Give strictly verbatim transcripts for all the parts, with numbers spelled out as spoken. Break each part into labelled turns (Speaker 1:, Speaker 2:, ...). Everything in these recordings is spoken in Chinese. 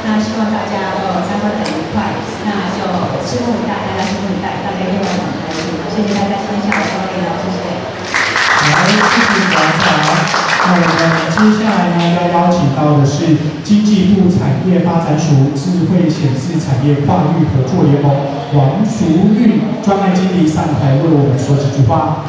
Speaker 1: 那希望大家呃参观很愉快，那就拭目以待，大家拭目以待，大家一定会很开心。谢谢大家今天下午光临，谢谢。
Speaker 2: 好，谢谢馆长。那我们接下来呢，要邀请到的是经济部产业发展署智慧显示产业跨域合作联盟王淑玉专案经理上台为我们说几句话。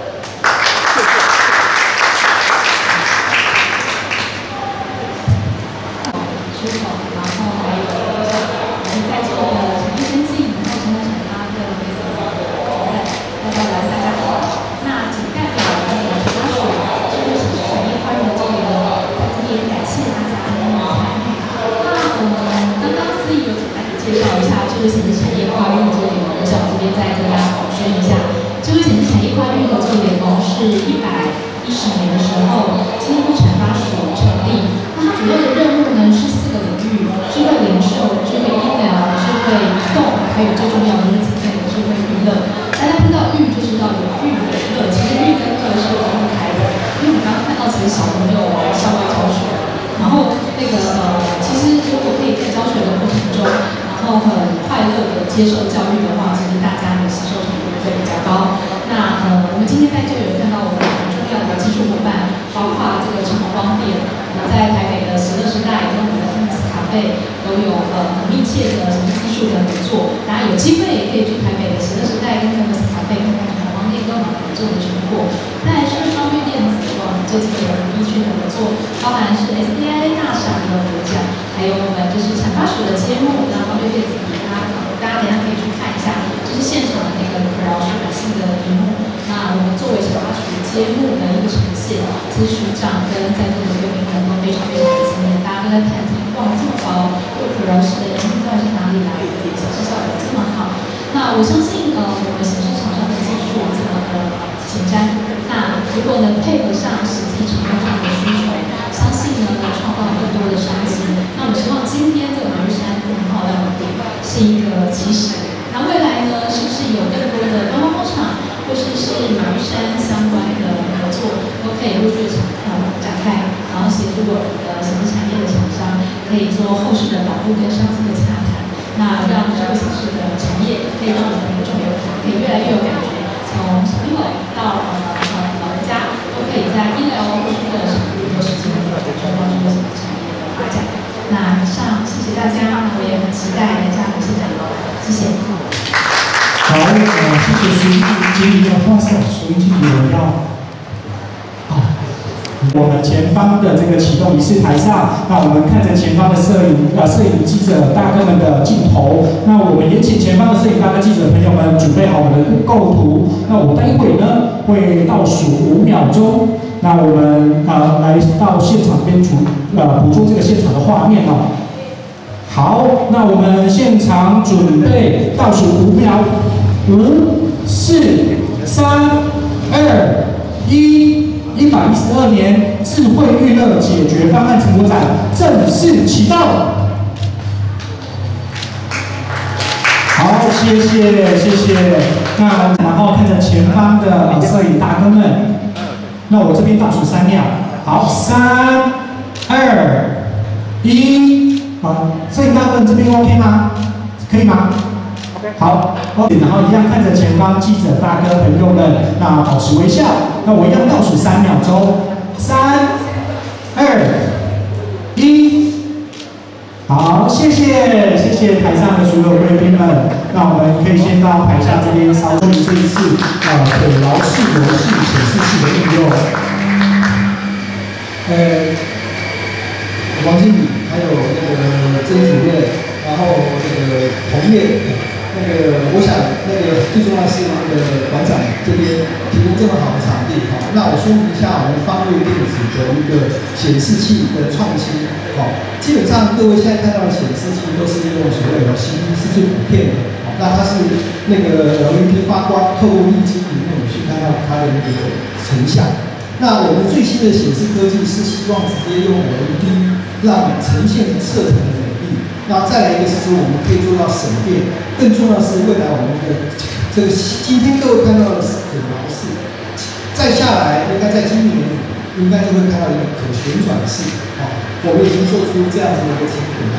Speaker 1: 介绍一下智慧显示产业跨域合作联盟，我想这边再跟大家补充一下，智慧显示产业跨域合作联盟是一百一十年的时候，经济部产发署成立。那它主要的任务呢是四个领域：智慧零售、智慧医疗、智慧移动，还有最重要的就是今天的智慧娱乐。大家听到育就知道有育有乐，其实育跟乐是分不开的，因为我们刚刚看到其实小朋友来校外教学，然后那个呃，其实如果可以在教学的过程中。然后很快乐的接受教育的话，其实大家的吸收程度会比较高。那呃，我们今天在这里有看到我们很重要的技术伙伴，包括这个长虹光电，那在台北的喜乐时代跟我们的 Tennis 咖啡都有呃很密切的产品技术的合作。大家有机会也可以去台北的喜乐时代跟 Tennis 咖啡看看长虹光电跟我们合作的成果。再来是双域电子，我们最近有密切的合作，包含是 S D I A 大赏的得奖，还有我们就是产发署的揭幕，然后对电子笔，大家大家等一下可以去看一下，就是现场的那个可饶是百姓的荧幕。那我们作为产发署揭幕的一个呈现，其实署长跟在座的贵宾们都非常非常的惊艳，大家都在谈天，哇，这么高，这个可饶是的荧幕到底是哪里来的？显示效果这么好。那我相信，呃，我们显示厂商的技术这么的前瞻，那如果能配合上实际厂商上的需求，相信呢能创造更多的商机。那我希望今天这个马玉山这么漂亮的点是一个起始。那未来呢，是不是有更多的观光工厂，或是是马玉山相关的合作，都可以陆续呃展开，然后协助我们的显示产业的厂商，可以做后续的导入跟商机的洽谈。那让智慧显示的产业可以让我们的民众有可以越来越有感觉，从小朋友到呃呃老人家都可以在医疗或是个场域都实际能够感受到智慧显示产业的发展。那以上谢谢大家，那我也很期待等一下董事长，谢谢。
Speaker 2: 好，呃，谢谢苏经理要画上，苏经理我要。我们前方的这个启动仪式台上，那我们看着前方的摄影呃摄影记者大哥们的镜头，那我们也请前方的摄影大哥记者朋友们准备好我们的构图。那我待会呢会倒数五秒钟，那我们呃来到现场边捕呃捕捉这个现场的画面哦。好，那我们现场准备倒数五秒，五、四、三、二、一。一百一十二年智慧娱乐解决方案成果展正式启动。好，谢谢谢谢。那然后看着前方的摄影大哥们，那我这边倒数三秒。好，三、二、一。好，摄影大哥们这边 OK 吗？可以吗？好，然后一样看着前方记者大哥朋友们，那保持微笑。那我一样倒数三秒钟，三、二、一。好，谢谢谢谢台上的所有贵宾们。那我们可以先到台下这边稍微这一次呃可饶式游戏显示器的应用。
Speaker 3: 呃，王经理，还有那个曾主任，然后那个同业。那个，我想，那个最重要是那个馆长这边提供这么好的场地，好，那我说明一下我们方位电子的一个显示器的创新，好，基本上各位现在看到的显示器都是用所谓的 L C D 是最普遍的，好，那它是那个 L E D 发光，透过液晶里面去看到它的那个成像。那我们最新的显示科技是希望直接用 L E D 让呈现色彩的美丽。那再来一个是说，我们可以做到省电，更重要的是未来我们的这个今天各位看到的是可挠式，再下来应该在今年应该就会看到一个可旋转式，啊，我们已经做出这样子的一个产品来，它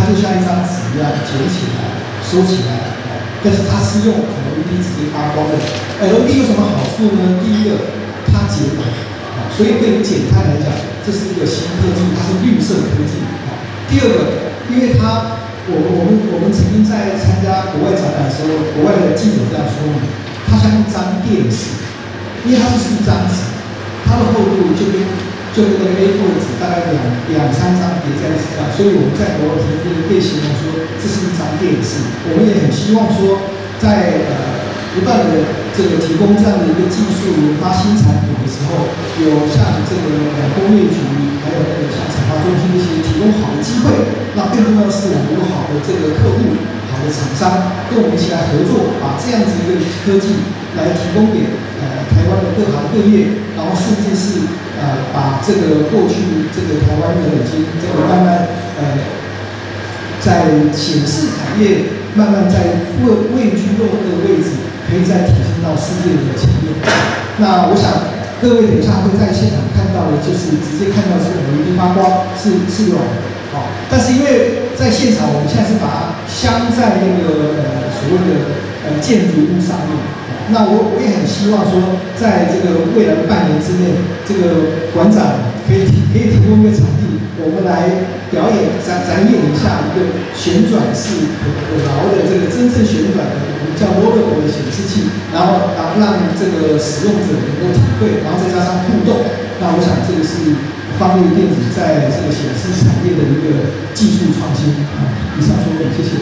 Speaker 3: 它就像一张纸一样卷起来、收起来，但是它是用 L E D 直接发光的。L E D 有什么好处呢？第一个，它节能，所以对于减碳来讲，这是一个新科技，它是绿色科技。第二个，因为它，我我们我们曾经在参加国外展览的时候，国外的记者这样说明，它像一张电视，因为它是一张纸，它的厚度就跟就跟那个 A 四 纸大概两两三张叠在一起这样，所以我们在国外可以可以形容说这是一张电视。我们也很希望说，在呃不断的这个提供这样的一个技术研发新产品的时候，有像这个呃工业局，还有那个像产发中心这些提供好的机会。那更重要的是，我们有好的这个客户、好的厂商跟我们一起来合作，把这样子一个科技来提供给呃台湾的各行各业，然后甚至是呃把这个过去这个台湾的已经这个慢慢呃在显示产业慢慢在位位居落后的位置，可以再提升到世界的前面。那我想各位等一下会在现场看到的，就是直接看到这个 L E D 发光是是有。好，但是因为在现场，我们现在是把它镶在那个呃所谓的呃建筑物上面。那我我也很希望说，在这个未来的半年之内，这个馆长可以提可以提供一个场地，我们来表演展展演一下一个旋转式可可挠的这个真正旋转的，我们叫 rollable 的显示器，然后让让这个使用者能够体会，然后再加上互动。那我想这个是方位电子在这个显示产业的一个技术创新啊。以上说明，谢谢。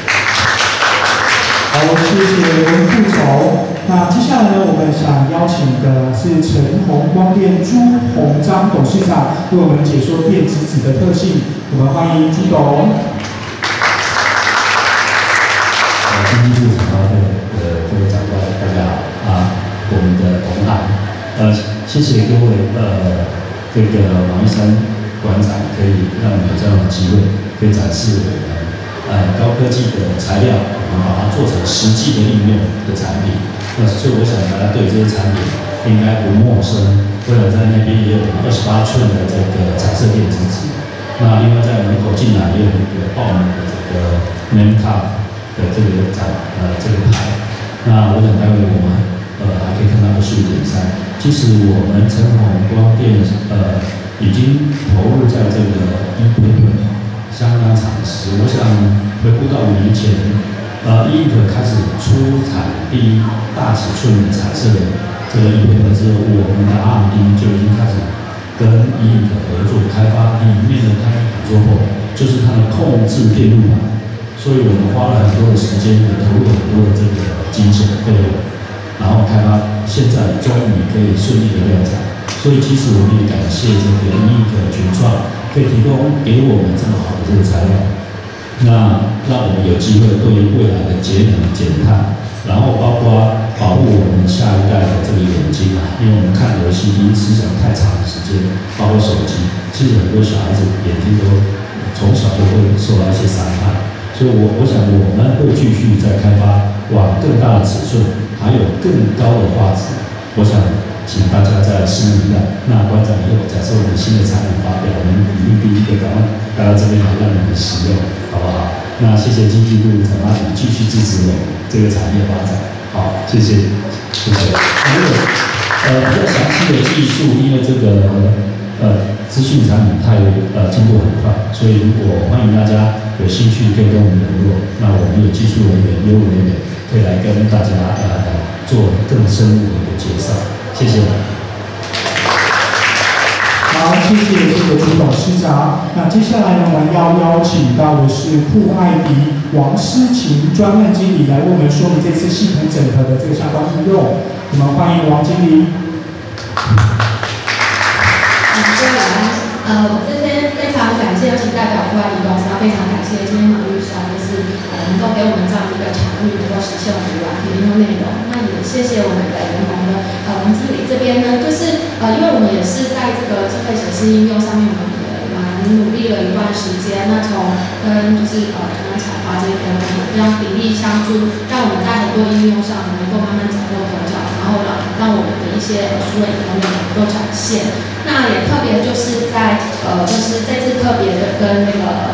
Speaker 2: 好，谢谢文副总。那接下来呢，我们想邀请的是晨宏光电朱鸿章董事长为我们解说电子纸的特性。我们欢迎朱董。
Speaker 4: 呃，经济部产发会的各位长官，大家好啊，我们的同行，呃，谢谢各位呃这个王医生馆长，可以让我们有这样的机会，可以展示我们呃高科技的材料，我们把它做成实际的应用的产品。那所以我想大家对这些产品应该不陌生。我想在那边也有二十八寸的这个彩色电子纸。那另外在门口进来也有一个报名的这个 name card 的这个展呃这个牌。那我想待会我们呃还可以看到二十五点三。其实我们晨宏光电呃已经投入在这个 e-paper 相当长时。我想回顾到五年前。呃 ，E-ink 开始出产第一大尺寸的彩色的这个 E-paper 之后，我们的 R and D 就已经开始跟 E-ink 合作开发里面的它的捕捉后，就是它的控制电路板，所以我们花了很多的时间，也投入很多的这个金钱费用，然后开发现在终于可以顺利的量产。所以其实我们也感谢这个 E-ink 群创可以提供给我们这么好的这个材料。那让我们有机会对于未来的节能减碳，然后包括保护我们下一代的这个眼睛啊，因为我们看游戏机时长太长的时间，包括手机，其实很多小孩子眼睛都从小就会受到一些伤害，所以我我想我们会继续在开发往更大的尺寸，还有更高的画质，我想请大家再拭目以待。那馆长以后假设我们新的产品发表，我们一定第一个赶快来到这边来让你们使用，好不好？那谢谢经济部产发局继续支持我们这个产业发展，好，谢谢，谢谢。还有呃比较详细的技术，因为这个呃资讯产品太呃进步很快，所以如果欢迎大家有兴趣可以跟我们联络，那我们有技术人员、业务人员可以来跟大家呃做更深入的一个介绍。谢谢。
Speaker 2: 好，谢谢这个朱董事长。那接下来呢，我们要邀请到的是酷爱迪王诗琴专案经理来为我们说明这次系统整合的这个相关应用。我们欢迎王经理。
Speaker 1: 大家晚安。呃，我这边非常感谢，尤其代表酷爱迪公司，非常感谢今天马律师就是呃能够给我们这样一个场域，能够实现我们的软体应用内容。那也谢谢我们的联盟的呃王经理这边呢，就是呃因为我们也是在这个智慧显示应用上面，我们也蛮努力了一段时间。那从跟就是呃可能产发这边，我们非常鼎力相助，让我们在很多应用上能够慢慢掌握头角，然后让让我们的一些数位应用能够展现。那也特别就是在呃，就是这次特别的跟那个陈老师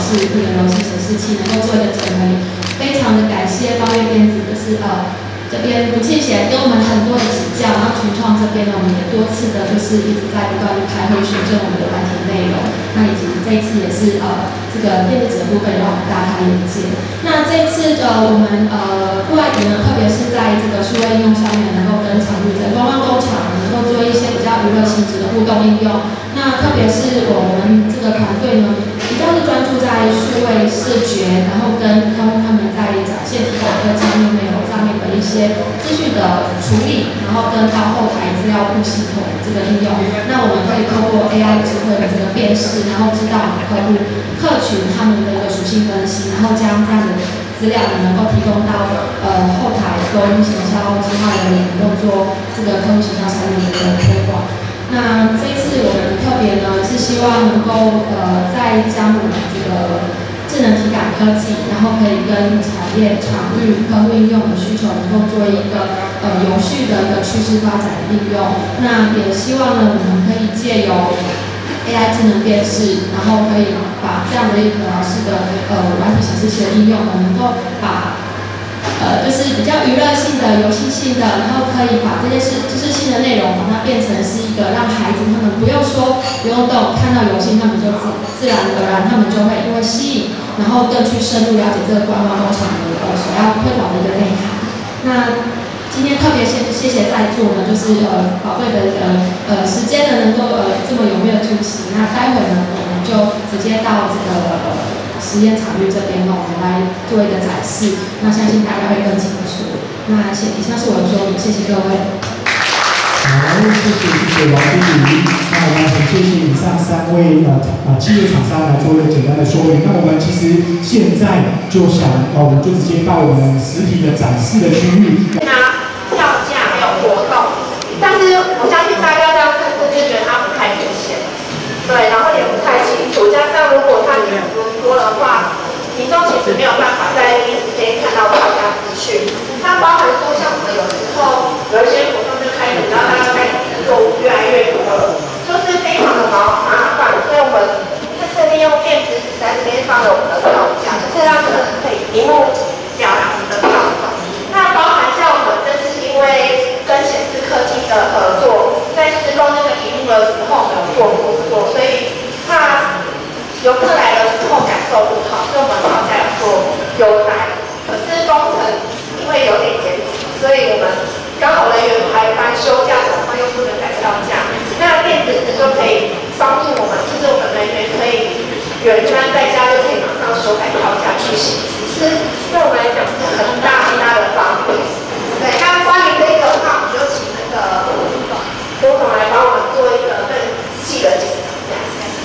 Speaker 1: 是这个游戏显示器，能够做一个整合。非常的感谢方越电子，就是呃。 这边不弃嫌给我们很多的指教，然后群创这边呢，我们也多次的就是一直在不断的开会修正我们的软体内容。那以及这一次也是呃这个电子纸的部分让我们大开眼界。那这一次呃我们呃户外点呢，特别是在这个数位应用上面，能够跟场域的观光工厂能够做一些比较娱乐性质的互动应用。那特别是我们这个团队呢，比较是专注在数位视觉，然后跟他们他们在展现体感科技应用内容上面的一些。 资讯的处理，然后跟到后台资料库系统这个应用，那我们可以透过 A I 智慧的这个辨识，然后知道我们客户客群他们的一个属性分析，然后将这样的资料呢能够提供到呃后台跟行销计划人员能够做这个客户行销产品的一个推广。那这一次我们特别呢是希望能够呃在将我们这个。 智能体感科技，然后可以跟产业、场域、客户应用的需求能够做一个呃永续的一个趋势发展的应用。那也希望呢，我们可以借由 A I 智能辨识，然后可以把这样的一个是的呃软体显示器的应用呢，能够把呃就是比较娱乐性的、游戏性的，然后可以把这些知知识性的内容把它变成是一个让孩子他们不用说不用动，看到游戏他们就自自然而然他们就会因为吸引。 然后更去深入了解这个观光工厂的呃所要推广的一个内涵。那今天特别谢谢谢在座呢，就是呃宝贵的呃呃时间呢能够呃这么踊跃出席。那待会呢我们就直接到这个呃实验场域这边呢，我们来做一个展示。那相信大家会更清楚。那以上是我的说明，谢谢各位。
Speaker 2: 好，谢谢谢谢王经理。那我们很谢谢以上三位呃呃企业厂商来做一个简单的说明。那我们其实现在就想，呃，我们就直接到我们实体的展示的区域。
Speaker 5: 拿票价还有活动，但是我相信大家这样看是不是觉得它不太明显？对，然后也不太清楚。加上如果它人多的话，民众其实没有办法在第一时间看到票价资讯。它包含说，像我们有时候有一些活动。 开始，然后大家开始购物越来越多了，就是非常的麻麻烦，所以我们这次利用电子纸在这边放了我们的票价，就是让客人可以一目了然我们的票种。那包含像我们这次因为跟显示科技的合作，在施工那个荧幕的时候，我们有做工作，所以怕游客来的时候感受不好，所以我们票价有做优待。可是工程因为有点延迟，所以我们。 刚好人员排班休假的话，又不能改票价，那电子纸就可以帮助我们，就是我们人员可以远端在家就可以马上修改票价去行实施，对我们来讲是很大很大的方便。对，那关于这个的话，我们就请那个郭总来帮我们做一个更细的检查。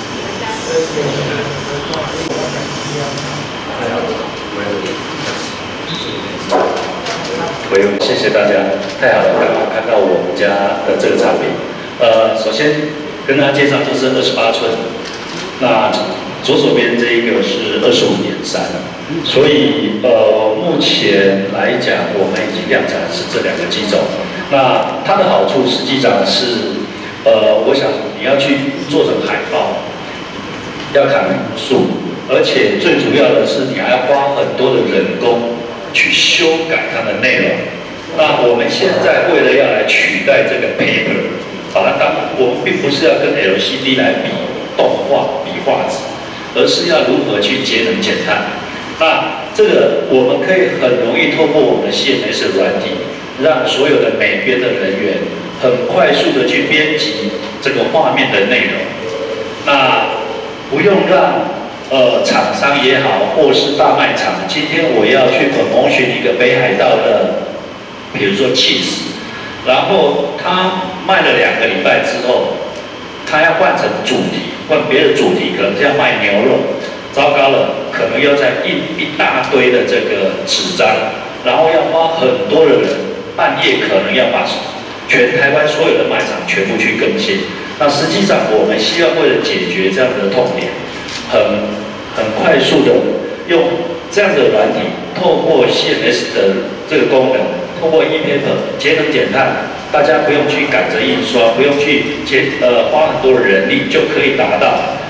Speaker 6: 我有谢谢大家，太好了，刚好看到我们家的这个产品。呃，首先跟大家介绍，这是二十八寸，那左手边这一个是二十五点三，所以呃，目前来讲，我们已经量产是这两个机种。那它的好处实际上是，呃，我想你要去做成海报，要砍很多树，而且最主要的是你还要花很多的人工。 去修改它的内容。那我们现在为了要来取代这个 paper， 把它当我们并不是要跟 L C D 来比动画、比画质，而是要如何去节能减碳。那这个我们可以很容易透过我们的 C M S 软体，让所有的美编的人员很快速的去编辑这个画面的内容。那不用让。 呃，厂商也好，或是大卖场，今天我要去 promotion一个北海道的，比如说 cheese， 然后他卖了两个礼拜之后，他要换成主题，换别的主题，可能是要卖牛肉，糟糕了，可能要再印一大堆的这个纸张，然后要花很多的人，半夜可能要把全台湾所有的卖场全部去更新。那实际上，我们希望为了解决这样的痛点，很。 很快速的用这样的软体，透过 C M S 的这个功能，透过 ePaper 节能减碳，大家不用去赶着印刷，不用去节呃花很多的人力，就可以达到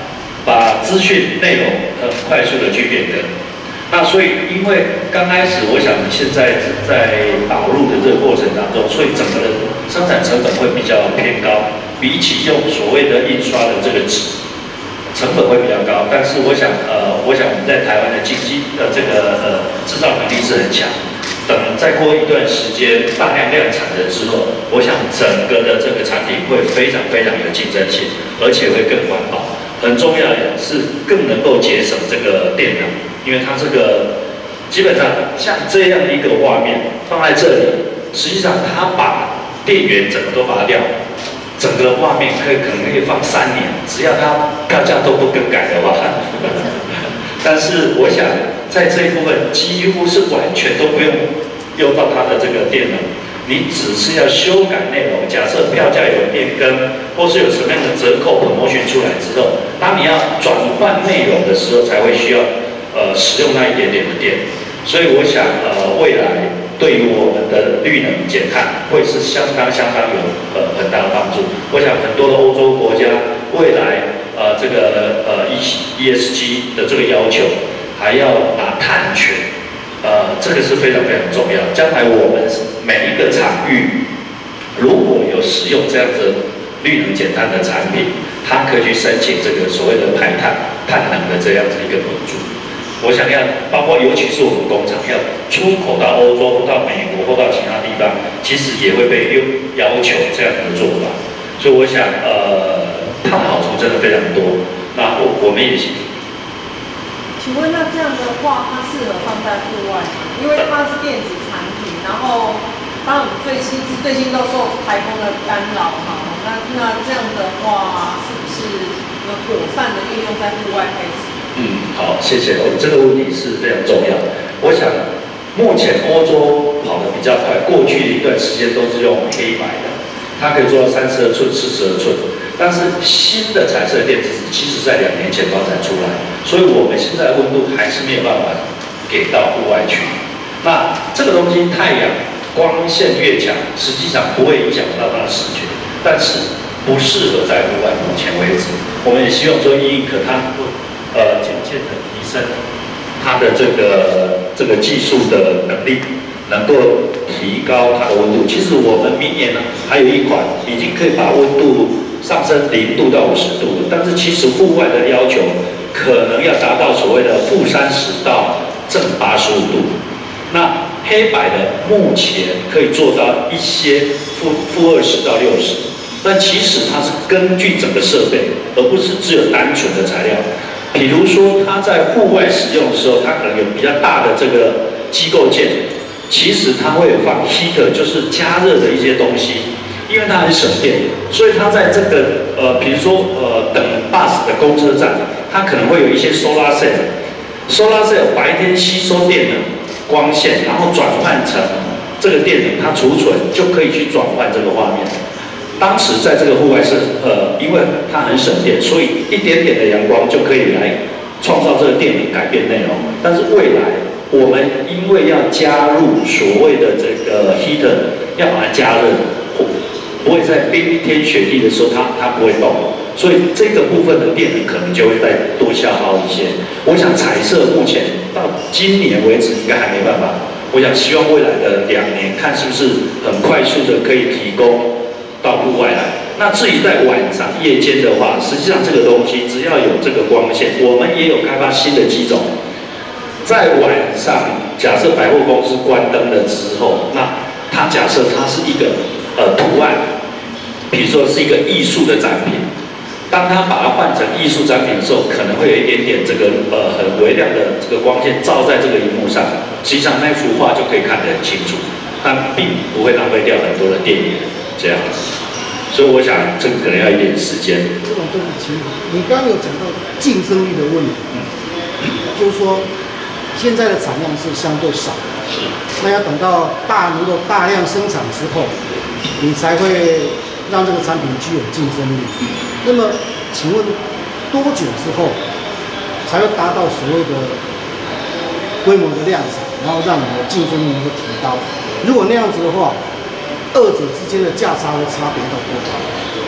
Speaker 6: 把资讯内容很快速的去变更。那所以，因为刚开始，我想现在在导入的这个过程当中，所以整个的生产成本会比较偏高，比起用所谓的印刷的这个纸，成本会比较高。但是我想，呃，我想我们在台湾的经济的这个呃制造能力是很强。等再过一段时间大量量产了之后，我想整个的这个产品会非常非常有竞争性，而且会更环保。很重要的是更能够节省这个电能，因为它这个基本上像这样一个画面放在这里，实际上它把电源整个都拔掉，整个画面可以可能可以放三年，只要它大家都不更改的话。但是我想在这一部分几乎是完全都不用用到它的这个电能。你只是要修改内容，假设票价有变更，或是有什么样的折扣 promotion 出来之后，当你要转换内容的时候，才会需要呃使用那一点点的电。所以我想呃未来对于我们的绿能减碳会是相当相当有呃很大的帮助。我想很多的欧洲国家未来呃这个呃 E S G 的这个要求，还要拿碳权。呃，这个是非常非常重要。将来我们每一个场域，如果有使用这样子绿能减碳的产品，它可以去申请这个所谓的排碳碳能的这样子一个补助。我想要，包括尤其是我们工厂要出口到欧洲、到美国或到其他地方，其实也会被要要求这样的做法。所以我想，呃，它的好处真的非常多。那我我们也是。
Speaker 7: 请问那这样的话，它适合放在户外吗？因为它是电子产品，然后当然我们最近最近都受台风的干扰哈，那那这样的话，是不是有妥善的运用在户外开始？
Speaker 6: 嗯，好，谢谢。这个问题是非常重要。我想目前欧洲跑得比较快，过去一段时间都是用黑白的，它可以做到三十二寸、四十二寸。但是新的彩色电子纸，其实在两年前发展出来，所以我们现在的温度还是没有办法给到户外去。那这个东西，太阳光线越强，实际上不会影响到它的视觉，但是不适合在户外。目前为止，我们也希望说，E Ink它呃渐渐的提升它的这个这个技术的能力，能够提高它的温度。其实我们明年呢，还有一款已经可以把温度上升零度到五十度，但是其实户外的要求可能要达到所谓的负三十到正八十五度。那黑白的目前可以做到一些负负二十到六十，但其实它是根据整个设备，而不是只有单纯的材料。比如说它在户外使用的时候，它可能有比较大的这个机构件，其实它会有放 heater， 就是加热的一些东西。因为它很省电，所以它在这个呃，比如说呃，等 bus 的公车站，它可能会有一些 solar cell，solar cell 白天吸收电能、光线，然后转换成这个电能，它储存就可以去转换这个画面。当时在这个户外是呃，因为它很省电，所以一点点的阳光就可以来创造这个电能，改变内容。但是未来我们因为要加入所谓的这个 heater， 要把它加热。不会在冰天雪地的时候，它它不会动，所以这个部分的电能可能就会再多消耗一些。我想彩色目前到今年为止应该还没办法，我想希望未来的两年看是不是很快速的可以提供到户外来。那至于在晚上夜间的话，实际上这个东西只要有这个光线，我们也有开发新的机种，在晚上假设百货公司关灯了之后，那它假设它是一个呃图案。比如说是一个艺术的展品，当它把它换成艺术展品的时候，可能会有一点点这个呃很微亮的这个光线照在这个荧幕上，实际上那幅画就可以看得很清楚，但并不会浪费掉很多的电源，这样子。所以我想这个可能要一点时间。
Speaker 8: 这种对不起，你刚刚有讲到竞争力的问题，嗯，就是说现在的产量是相对少，
Speaker 6: 是，
Speaker 8: 那要等到大如果大量生产之后，你才会让这个产品具有竞争力。那么，请问多久之后才会达到所谓的规模的量产，然后让你的竞争力能够提高？如果那样子的话，二者之间的价差会差别到多高？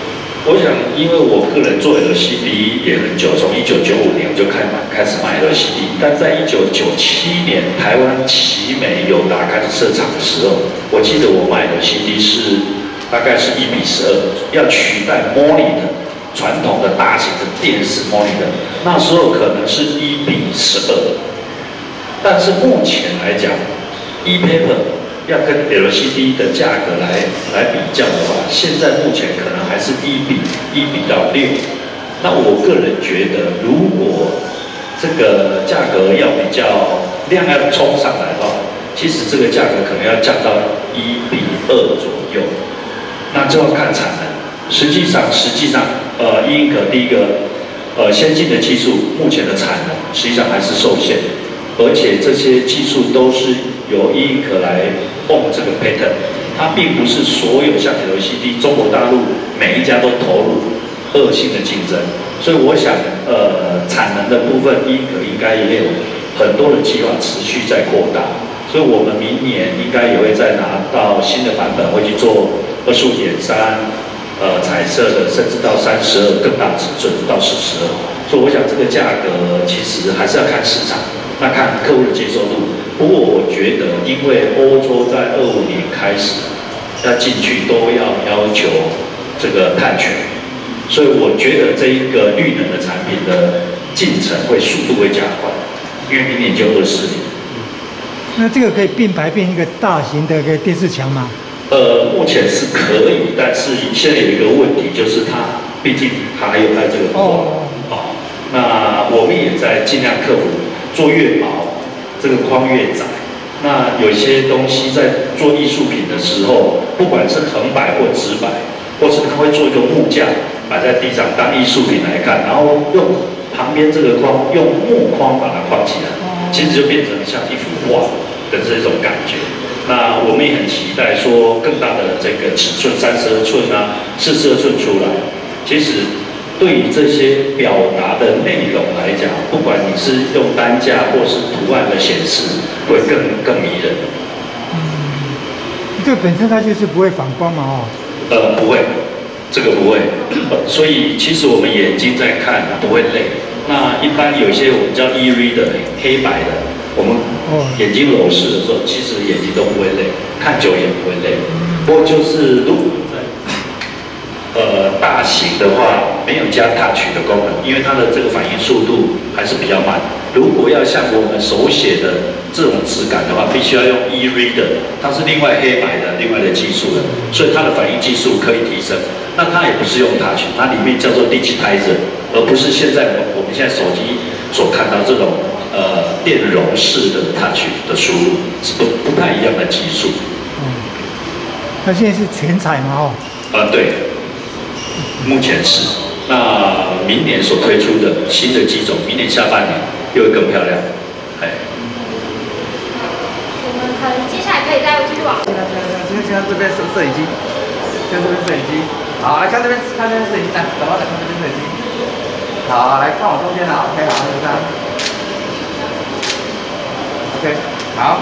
Speaker 6: 我想，因为我个人做 L C D 也很久，从一九九五年我就开开始卖 L C D， 但在一九九七年台湾奇美友达开始设厂的时候，我记得我卖 L C D 是大概是一比十二，要取代 monitor 传统的大型的电视 monitor， 那时候可能是一比十二，但是目前来讲 ，ePaper 要跟 L C D 的价格来来比较的话，现在目前可能还是一比一比到六。那我个人觉得，如果这个价格要比较量要冲上来的话，其实这个价格可能要降到一比二左右。那就要看产能。实际上，实际上，呃，英可第一个，呃，先进的技术目前的产能实际上还是受限，而且这些技术都是由英可来蹦这个 patent， 它并不是所有像 L C D 中国大陆每一家都投入恶性的竞争，所以我想，呃，产能的部分英可应该也有很多的计划持续在扩大，所以我们明年应该也会再拿到新的版本，会去做二十五点三，呃，彩色的，甚至到三十二更大尺寸到四十二，所以我想这个价格其实还是要看市场，那看客户的接受度。不过我觉得，因为欧洲在二五年开始要进去都要要求这个碳权，所以我觉得这一个绿能的产品的进程会速度会加快，因为明年就二四年。
Speaker 9: 那这个可以并排变一个大型的一个电视墙吗？
Speaker 6: 呃，目前是可以，但是现在有一个问题，就是它毕竟它还有它这个框哦，那我们也在尽量克服做越薄，这个框越窄。那有一些东西在做艺术品的时候，不管是横摆或直摆，或是它会做一个木架摆在地上当艺术品来看，然后用旁边这个框用木框把它框起来，其实就变成像一幅画的这种感觉。那我们也很期待说更大的这个尺寸，三十二寸啊、四十二寸出来。其实对于这些表达的内容来讲，不管你是用单价或是图案的显示，会更更迷人。
Speaker 9: 嗯，这个本身它就是不会反光嘛，哦。
Speaker 6: 呃，不会，这个不会。所以其实我们眼睛在看不会累。那一般有一些我们叫 e-reader 黑白的。我们眼睛揉视的时候，其实眼睛都不会累，看久也不会累。不过就是如果在呃大型的话，没有加 touch 的功能，因为它的这个反应速度还是比较慢。如果要像我们手写的这种质感的话，必须要用 e-reader， 它是另外黑白的另外的技术的，所以它的反应技术可以提升。那它也不是用 touch， 它里面叫做 digitizer， 而不是现在我们现在手机所看到这种。呃，电容式的 touch 的输入是不不太一样的技术。
Speaker 9: 嗯，那现在是全彩嘛？哦。
Speaker 6: 啊、呃，对，目前是。那明年所推出的新的机种，明年下半年又会更漂亮。哎。
Speaker 10: 我们可能接下来可以再继续往。
Speaker 11: 现在现在这边是摄影机，现在这边摄影机。好，来看这边，看这边摄影机，来，走到来看这边摄影机。好，来看我中间了 ，OK， 好，就这样。OK， 好。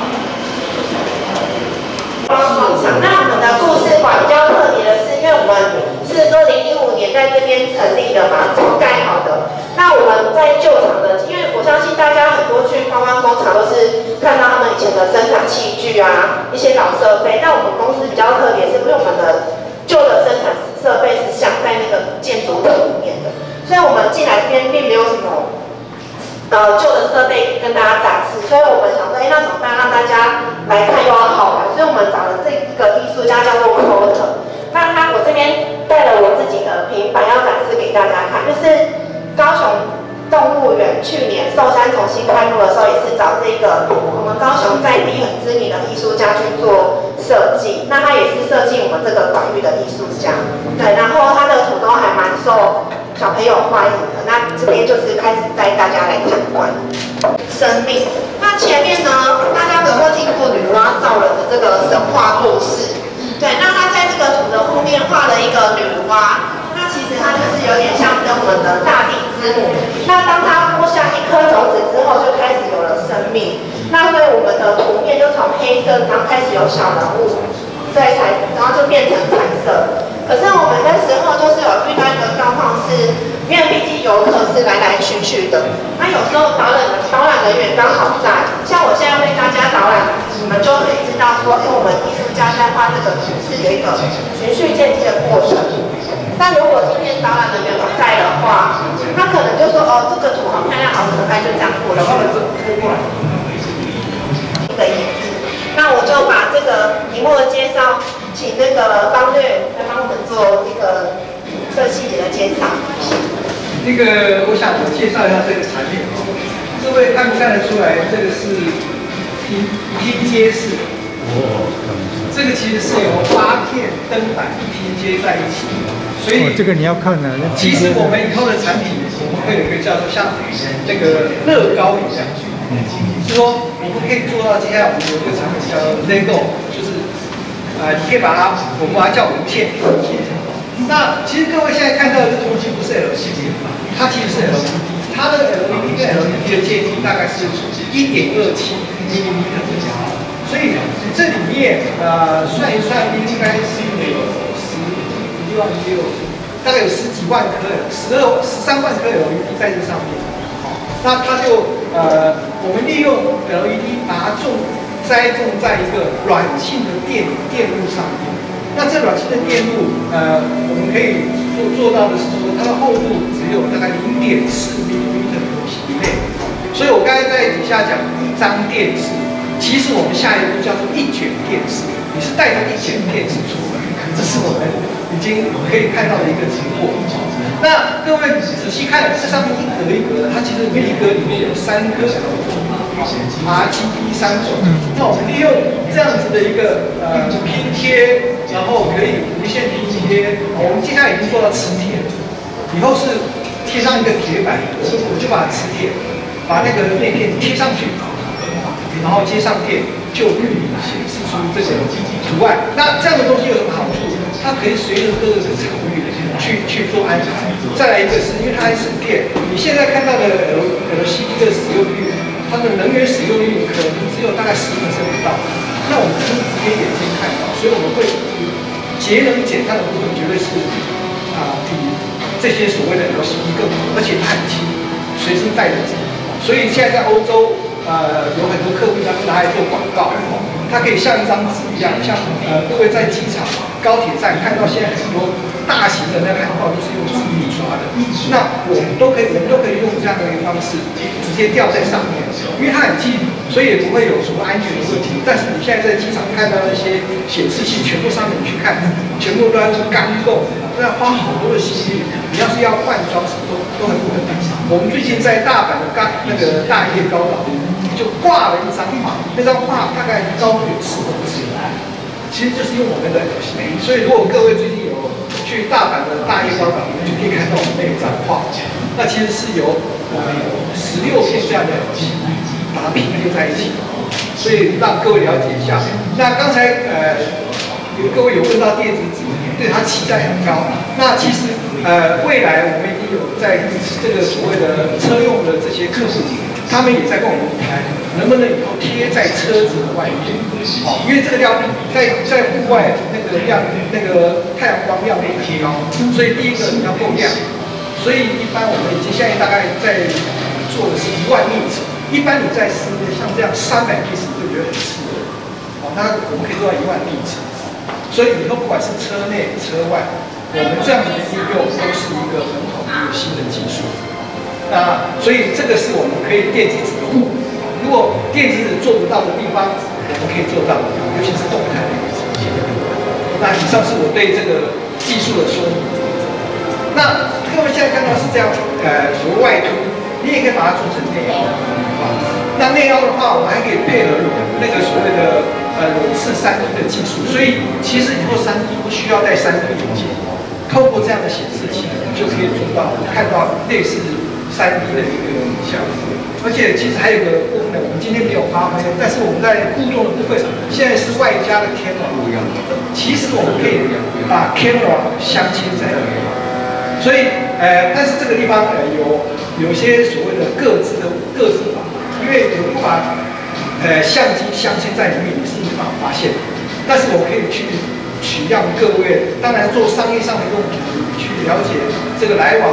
Speaker 5: 广场，那我们的故事馆比较特别的是，因为我们是二零一五年在这边成立的嘛，重盖好的。那我们在旧厂的，因为我相信大家很多去观光工厂都是看到他们以前的生产器具啊，一些老设备。那我们公司比较特别，是因为我们的旧的生产设备是镶在那个建筑物里面的，所以我们进来这边并没有什么。呃，旧的设备跟大家展示，所以我们想说，哎，那怎么办？让大家来看又要好玩，所以我们找了这个艺术家叫做 Cot。那他我这边带了我自己的平板要展示给大家看，就是高雄动物园去年寿山重新开幕的时候，也是找这个我们高雄在地很知名的艺术家去做设计。那他也是设计我们这个馆域的艺术家，对，然后他的图都还蛮受小朋友欢迎的。那这边就是开始带大家来参观生命。那前面呢，大家有没有听过女娲造人的这个神话故事？对，那他在这个图的后面画了一个女娲，那其实它就是有点像跟我们的大地之母。那当它播下一颗种子之后，就开始有了生命。那所以我们的图面就从黑色，然后开始有小人物，对，彩，然后就变成彩色。可是我们那时候就是有遇到一个览人员刚好在，像我现在为大家导览，你们就可以知道说，因为我们艺术家在画这个图是有一个循序渐进的过程。但如果今天导览人员不在的话，他可能就说哦，这个图好漂亮，好可爱，就这样过了，或者是过来。一个演示，那我就把这个题目的介绍，请那个方略来帮我们做一个更细节的介绍。
Speaker 12: 那个，我想介绍一下这个产品。各位看不看得出来，这个是拼拼接式。哦。这个其实是由八片灯板拼接在一起，所以、
Speaker 9: 哦、这个你要看的、啊。
Speaker 12: 其实我们以后的产品，我们会有一个叫做像那个乐高一样，就是说我们可以做到。接下来我们有一个产品叫 Lego， 就是啊、呃，你可以把它，我们把它叫无线拼接。那其实各位现在看到的这个东西不是 L C D， 它其实是 L E D， 它的 L E D 跟 L E D 的接近大概是一点二七毫米的这样，所以这里面呃算一算应该是有十一万六，大概有十几万颗，十二十三万颗 L E D 在这上面。好，那它就呃我们利用 L E D 把它种栽种在一个软性的电电路上面。那这软性的电路，呃，我们可以做做到的是说，它的厚度只有大概零点四毫米以内。所以我刚才在底下讲一张电视，其实我们下一步叫做一卷电视，你是带着一卷电视出门，这是我们已经可以看到的一个结果。那各位仔细看，这上面一格一格的，它其实每一格里面有三颗 R G B 三种。那我们利用这样子的一个呃拼贴，然后可以无线拼贴。我们接下来已经做到磁铁，以后是贴上一个铁板，我就我就把磁铁把那个内片贴上去，然后接上电，就可以显示出这个图案。那这样的东西有什么好处？它可以随着各个场域去去做安排。再来一个是因为它还省电，你现在看到的 L L C D 的使用率，它的能源使用率可能只有大概十%不到。那我们可以直接眼睛看到，所以我们会节能减碳的部分绝对是啊、呃、比这些所谓的 L C D 更好，而且它很轻，随身带着走。所以现在在欧洲，呃，有很多客户他拿来做广告，它可以像一张纸一样，像呃各位在机场、高铁站看到现在很多大型的那个海报都是用纸印刷的，那我们都可以，我们都可以用这样的一个方式直接吊在上面，因为它很轻，所以也不会有什么安全的问题。但是你现在在机场看到那些显示器，全部上面你去看，全部都要用钢构，都要花好多的心力。你要是要换装什么都都很困难。我们最近在大阪的钢那个大叶高岛就挂了一张画，那张画大概高有四公尺，其实就是用我们的 L C D。所以如果各位最近有去大阪的大叶高岛，你就可以看到我们那一张画。那其实是由我们有十六片这样的 L C D 把它拼接在一起，所以让各位了解一下。那刚才呃，各位有问到电子纸，对它期待很高。那其实呃，未来我们已经有在这个所谓的车用的这些客户，他们也在跟我们谈，能不能以后贴在车子的外面。哦，因为这个亮在在户外那个亮那个太阳光亮度很高，所以第一个你要够亮。所以一般我们已经现在大概在做的是一万幂尺，一般你在室内像这样三百幂尺就觉得很刺耳。哦，那我们可以做到一万幂尺。所以以后不管是车内车外，我们这样子的应用都是一个很好的一个新的技术。那所以这个是我们可以电子纸的物。如果电子纸做不到的地方，我们可以做到，尤其是动态的一个呈现。那以上是我对这个技术的说明。那各位现在看到是这样，呃，所谓外凸，你也可以把它做成内凹。啊，那内凹的话，我们还可以配合那个所谓的呃裸视三 D 的技术，所以其实以后三 D 不需要带三 D 眼镜，透过这样的显示器就可以做到看到类似三 D 的一个影像。而且其实还有个部分，我们今天没有发挥，但是我们在互动的部分，现在是外加的 camera。其实我们可以把 camera 镶嵌在里面，所以呃，但是这个地方呃有有一些所谓的各自的各自法，因为如果把呃相机镶嵌在里面，你是没办法发现的。但是我可以去取样各位，当然做商业上的用途，去了解这个来往的这个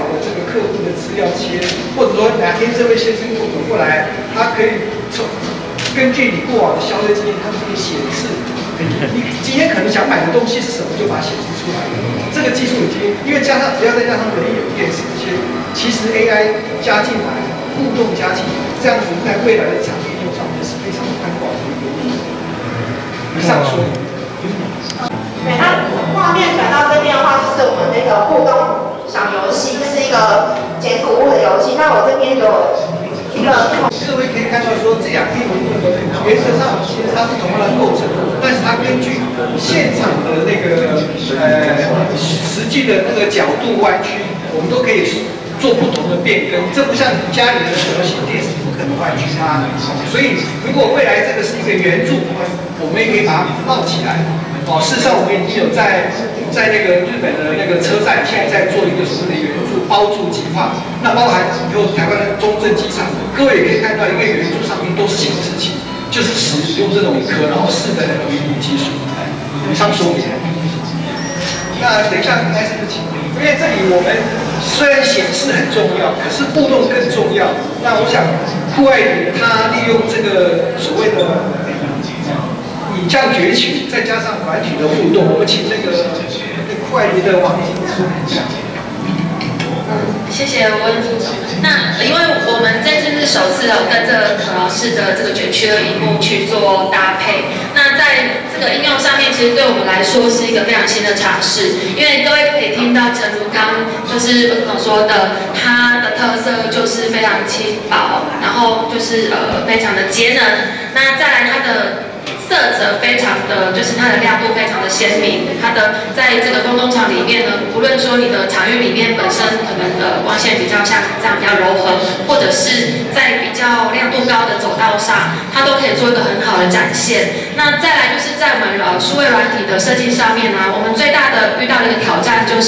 Speaker 12: 客户的资料切，或者说哪天这位先生走过来，他可以从根据你过往的消费经验，它可以显示你今天可能想买的东西是什么，就把它显示出来。这个技术已经，因为加上只要再加上人有电视这些，其实 A I 加进来，互动加进来，这样子在未来的产品用上面是非常宽广的一个。以上说。
Speaker 5: 对，那画面转到这边的话，就是我们那个互动小游戏，这是一个捡谷物的游戏。那我这边有一个，
Speaker 12: 各位可以看到说，这两片原则上其实它是同样的构成，但是它根据现场的那个呃实际的那个角度弯曲，我们都可以做不同的变更。这不像你家里的模型电视，不可能弯曲它。所以如果未来这个是一个圆柱，我们也可以把它冒起来。哦，事实上我们已经有在在那个日本的那个车站，现在在做一个所谓的圆柱包住计划。那包含以后台湾的中正机场，各位也可以看到一个圆柱上面都是显示器，就是使用这种一颗然后四的 L E D 技术。以上说明。那等一下应该是不请，因为这里我们虽然显示很重要，可是互动更重要。那我想酷爱迪它利用这个所谓的影像攫取，再加上软体的互动，我们请那个酷爱迪的王经理说一下。
Speaker 13: 谢谢温副总。那因为我们这次是首次有跟这个可劳士的这个卷曲的荧幕去做搭配。那在这个应用上面，其实对我们来说是一个非常新的尝试。因为各位可以听到，诚如刚就是温总说的，它的特色就是非常轻薄，然后就是呃非常的节能。那再来它的色泽非常的，就是它的亮度非常的鲜明。它的在这个公共场里面呢，无论说你的场域里面本身可能的光线比较像这样比较柔和，或者是在比较亮度高的走道上，它都可以做一个很好的展现。那再来就是在我们呃数位软体的设计上面呢，我们最大的遇到的一个挑战就是。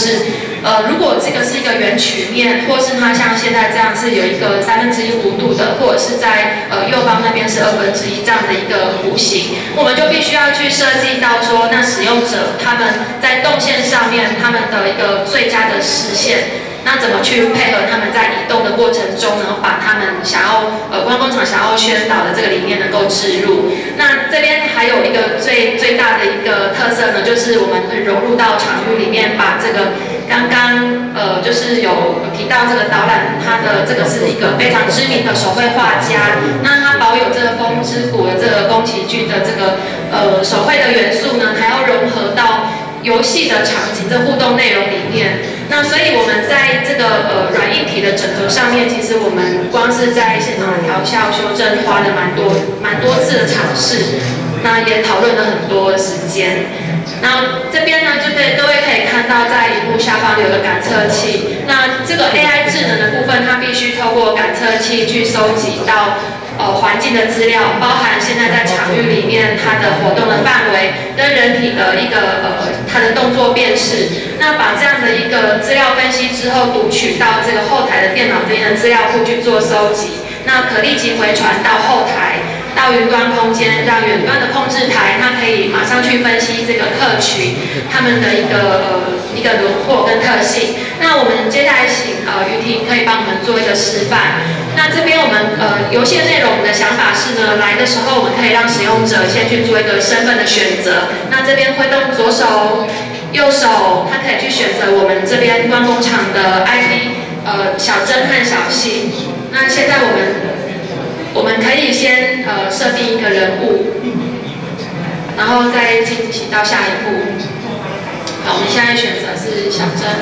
Speaker 13: 呃，如果这个是一个圆曲面，或是它像现在这样是有一个三分之一弧度的，或者是在呃右方那边是二分之一这样的一个弧形，我们就必须要去设计到说，那使用者他们在动线上面他们的一个最佳的视线。那怎么去配合他们在移动的过程中呢？把他们想要呃观光场想要宣导的这个理念能够置入。那这边还有一个最最大的一个特色呢，就是我们会融入到场域里面，把这个刚刚呃就是有提到这个导览，它的这个是一个非常知名的手绘画家，那他保有这个风之谷的这个宫崎骏的这个呃手绘的元素呢，还要融合到游戏的场景、这互动内容里面。那所以我们在这个呃软硬体的整合上面，其实我们光是在现场的调校修正花了蛮多蛮多次的尝试，那也讨论了很多时间。那这边呢，就对各位可以看到，在荧幕下方有个感测器。那这个 A I 智能的部分，它必须透过感测器去收集到呃环境的资料，包含现在在场域里面它的活动的范围跟人体的一个呃它的动作辨识。那把这样的一个资料分析之后，读取到这个后台的电脑这边的资料库去做收集，那可立即回传到后台。到云端空间，让远端的控制台，它可以马上去分析这个客群他们的一个呃一个轮廓跟特性。那我们接下来请呃于婷可以帮我们做一个示范。那这边我们呃游戏的内容，我们的想法是呢，来的时候我们可以让使用者先去做一个身份的选择。那这边挥动左手、右手，它可以去选择我们这边观光场的 I P， 呃小珍和小新。那现在我们。我们可以先呃设定一个人物，然后再进行到下一步。好，我们现在选择是小珍。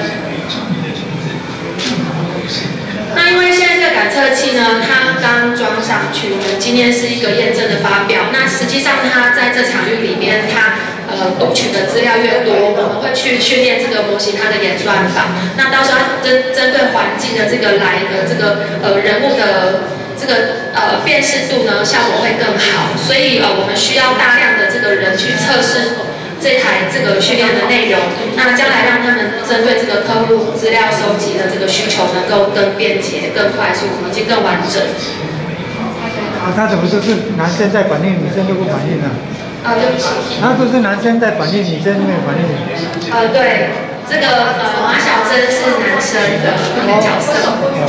Speaker 13: 那因为现在这个感测器呢，它刚装上去，我们今天是一个验证的发表。那实际上它在这场域里面，它呃读取的资料越多，我们会去训练这个模型它的演算法。那到时候针针对环境的这个来的这个呃人物的。这个呃辨识度呢效果会更好，所以呃我们需要大量的这个人去测试这台这个训练的内容，那将来让他们针对这个客户资料收集的这个需求能够更便捷、更快速以及更完整。
Speaker 9: 啊，他怎么都是男生在反应，女生都不反应呢？
Speaker 13: 啊，对不起。
Speaker 9: 然后都是男生在反应，女生没有反应。
Speaker 13: 呃，对，这个呃马小珍生是男生的那个角色。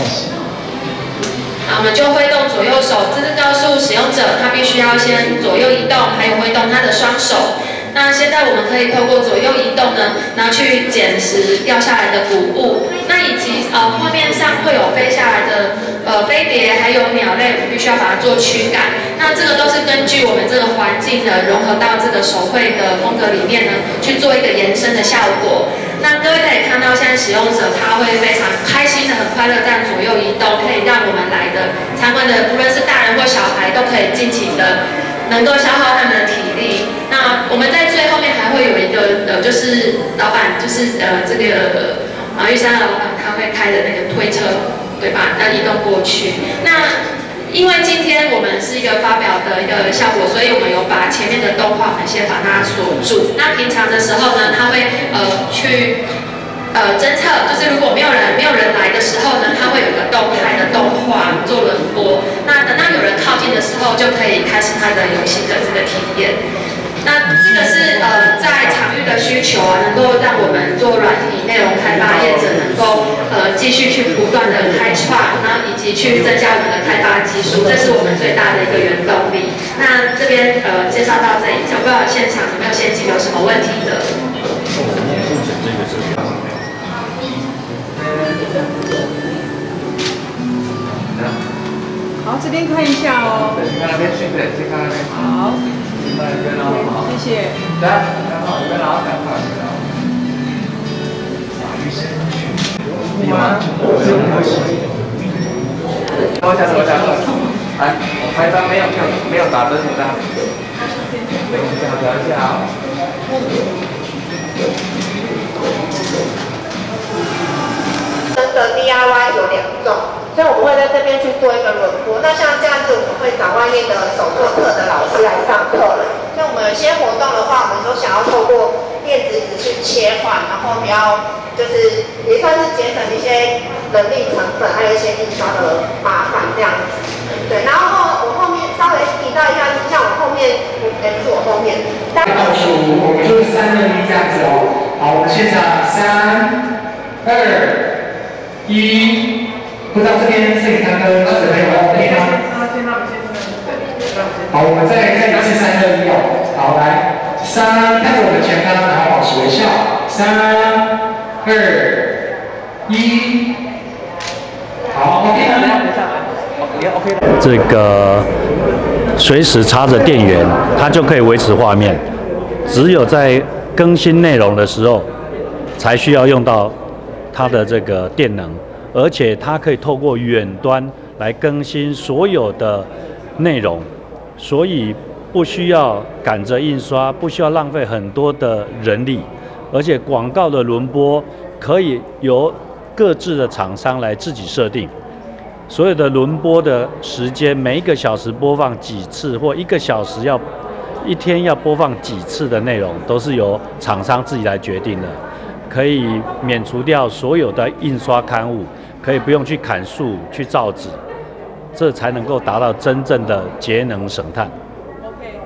Speaker 13: 那我们就挥动左右手，这是告诉使用者他必须要先左右移动，还有挥动他的双手。那现在我们可以透过左右移动呢，然后去捡拾掉下来的谷物，那以及呃画面上会有飞下来的呃飞碟，还有鸟类，我们必须要把它做驱赶。那这个都是根据我们这个环境呢，融合到这个手绘的风格里面呢，去做一个延伸的效果。那各位可以看到，现在使用者他会非常开心的、很快乐这样左右移动，可以让我们来的参观的，不论是大人或小孩，都可以尽情的能够消耗他们的体力。那我们在最后面还会有一个呃，就是老板，就是呃这个马玉山的老板，他会开的那个推车，对吧？要移动过去。那因为今天我们是一个发表的一个效果，所以我们有把前面的动画，我们先把它锁住。那平常的时候呢，他会呃去呃侦测，就是如果没有人没有人来的时候呢，它会有一个动态的动画做轮播。那等到有人靠近的时候，就可以开始它的游戏的这个体验。那这个是呃在场域的需求啊，能够让我们做软体内容开发业者能够呃继续去不断的开创，然后以及去增加我们的开发技术，这是我们最大的一个原动力。那这边呃介绍到这里，不知道现场有没有先进有什么问题的？
Speaker 7: 好，这边看一下哦。
Speaker 11: 对，看那边，先对，先看那边。
Speaker 7: 好。
Speaker 11: 那边哦，好，
Speaker 7: 谢谢。
Speaker 11: 来，看好，这边拿，看好，这边拿。有吗？我下次，我下次。来，我拍一张没有没有没有打针的张。等一下，调一下啊。
Speaker 5: 真的 D I Y 有两种。所以我们会在这边去做一个轮播。那像这样子，我们会找外面的手作课的老师来上课。像我们有些活动的话，我们都想要透过电子纸去切换，然后比较就是也算是节省一些人力成本，还有一些印刷的麻烦这样子。对，然后我后面稍微提到一下，像我后面，哎，不是我后面，
Speaker 2: 倒数，我们就是三二一这样子哦。好，我们现场三二一。不知道这边摄影堂跟摄影有 OK 吗？好，我们再再一次三二一哦。好，来，三，看着我们前方，然后保持微笑。三、二、一。好 ，OK 吗？
Speaker 11: 也 OK 的。
Speaker 4: 这个随时插着电源，它就可以维持画面。只有在更新内容的时候，才需要用到它的这个电能。而且它可以透过远端来更新所有的内容，所以不需要赶着印刷，不需要浪费很多的人力，而且广告的轮播可以由各自的厂商来自己设定，所有的轮播的时间，每一个小时播放几次，或一个小时要一天要播放几次的内容，都是由厂商自己来决定的，可以免除掉所有的印刷刊物。可以不用去砍树、去造纸，这才能够达到真正的节能省碳。